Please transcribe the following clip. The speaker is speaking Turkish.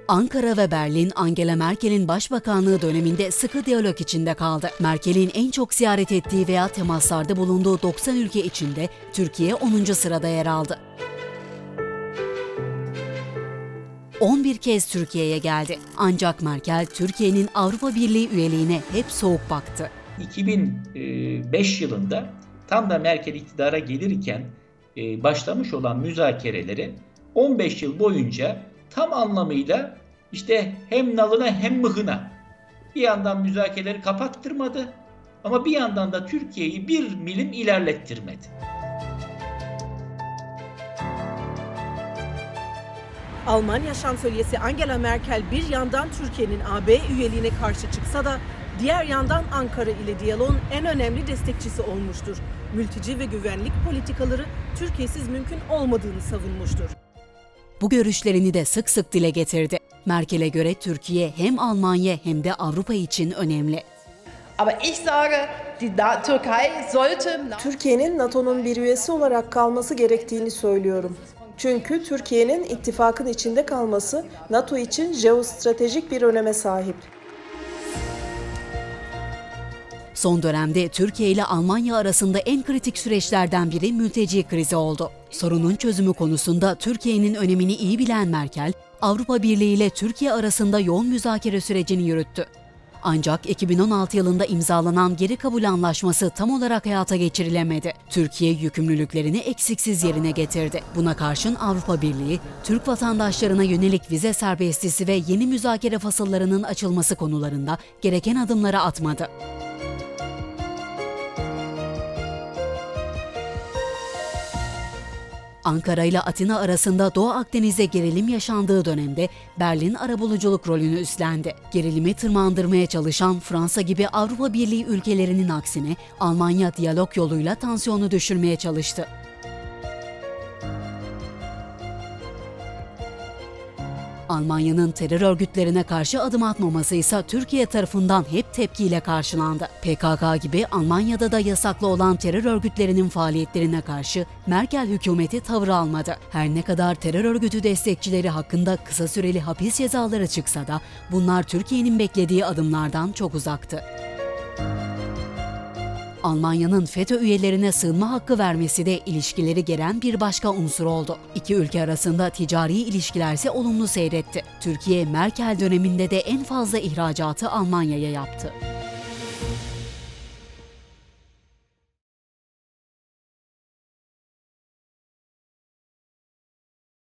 Ankara ve Berlin, Angela Merkel'in başbakanlığı döneminde sıkı diyalog içinde kaldı. Merkel'in en çok ziyaret ettiği veya temaslarda bulunduğu 90 ülke içinde Türkiye 10. sırada yer aldı. 11 kez Türkiye'ye geldi. Ancak Merkel, Türkiye'nin Avrupa Birliği üyeliğine hep soğuk baktı. 2005 yılında tam da Merkel iktidara gelirken başlamış olan müzakereleri 15 yıl boyunca tam anlamıyla işte hem nalına hem mıhına bir yandan müzakereleri kapattırmadı ama bir yandan da Türkiye'yi bir milim ilerlettirmedi. Almanya Şansölyesi Angela Merkel bir yandan Türkiye'nin AB üyeliğine karşı çıksa da diğer yandan Ankara ile diyaloğun en önemli destekçisi olmuştur. Mülteci ve güvenlik politikaları Türkiye'siz mümkün olmadığını savunmuştur. Bu görüşlerini de sık sık dile getirdi. Merkel'e göre Türkiye hem Almanya hem de Avrupa için önemli. Türkiye'nin NATO'nun bir üyesi olarak kalması gerektiğini söylüyorum. Çünkü Türkiye'nin ittifakın içinde kalması NATO için jeostratejik bir öneme sahip. Son dönemde Türkiye ile Almanya arasında en kritik süreçlerden biri mülteci krizi oldu. Sorunun çözümü konusunda Türkiye'nin önemini iyi bilen Merkel, Avrupa Birliği ile Türkiye arasında yoğun müzakere sürecini yürüttü. Ancak 2016 yılında imzalanan geri kabul anlaşması tam olarak hayata geçirilemedi. Türkiye yükümlülüklerini eksiksiz yerine getirdi. Buna karşın Avrupa Birliği, Türk vatandaşlarına yönelik vize serbestisi ve yeni müzakere fasıllarının açılması konularında gereken adımları atmadı. Ankara ile Atina arasında Doğu Akdeniz'de gerilim yaşandığı dönemde Berlin arabuluculuk rolünü üstlendi. Gerilimi tırmandırmaya çalışan Fransa gibi Avrupa Birliği ülkelerinin aksine Almanya diyalog yoluyla tansiyonu düşürmeye çalıştı. Almanya'nın terör örgütlerine karşı adım atmaması ise Türkiye tarafından hep tepkiyle karşılandı. PKK gibi Almanya'da da yasaklı olan terör örgütlerinin faaliyetlerine karşı Merkel hükümeti tavır almadı. Her ne kadar terör örgütü destekçileri hakkında kısa süreli hapis cezaları çıksa da bunlar Türkiye'nin beklediği adımlardan çok uzaktı. Almanya'nın FETÖ üyelerine sığınma hakkı vermesi de ilişkileri geren bir başka unsur oldu. İki ülke arasında ticari ilişkilerse olumlu seyretti. Türkiye, Merkel döneminde de en fazla ihracatı Almanya'ya yaptı.